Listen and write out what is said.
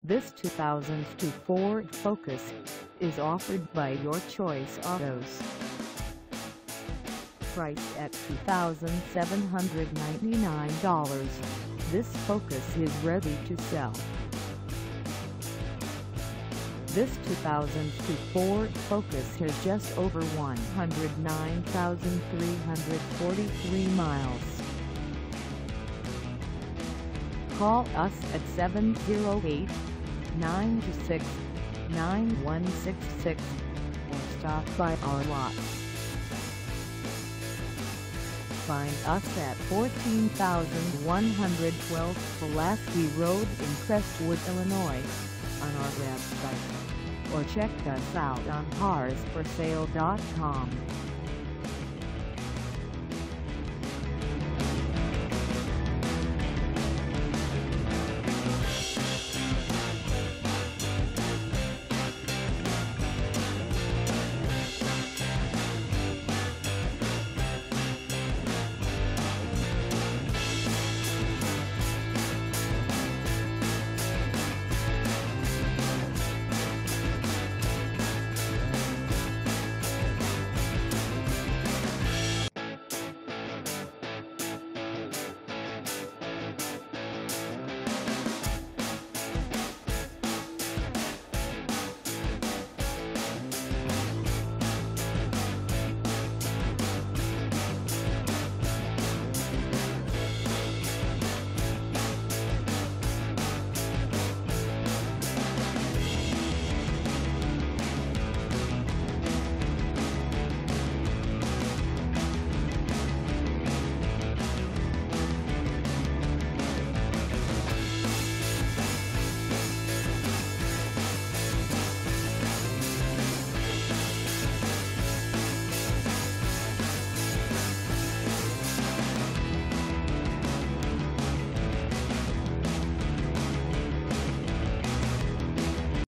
This 2002 Ford Focus is offered by Your Choice Autos. Priced at $2,799, this Focus is ready to sell. This 2002 Ford Focus has just over 109,343 miles. Call us at 708-926-9166 or stop by our lot. Find us at 14,112 Pulaski Road in Crestwood, Illinois, on our website, or check us out on carsforsale.com.